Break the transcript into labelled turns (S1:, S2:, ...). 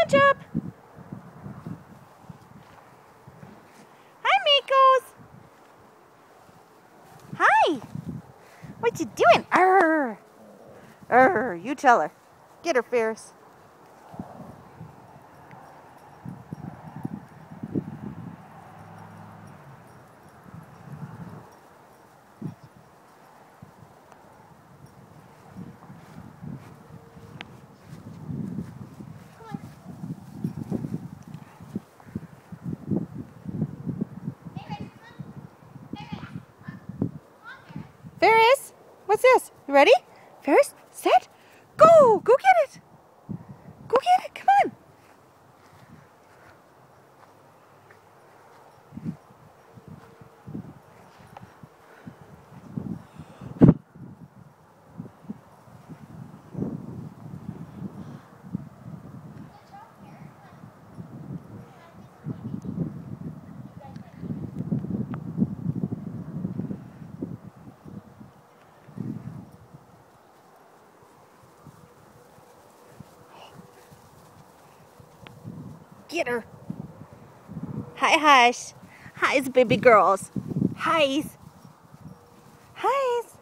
S1: on, Chop. Hi, Makos. Hi. What you doing? Arr. Arr. You tell her. Get her, Ferris. Ferris, what's this? You ready? Ferris, set, go! Go get it! Go get it, come on! Get her. Hi, hush. Hi's, baby girls. Hi's. Hi's.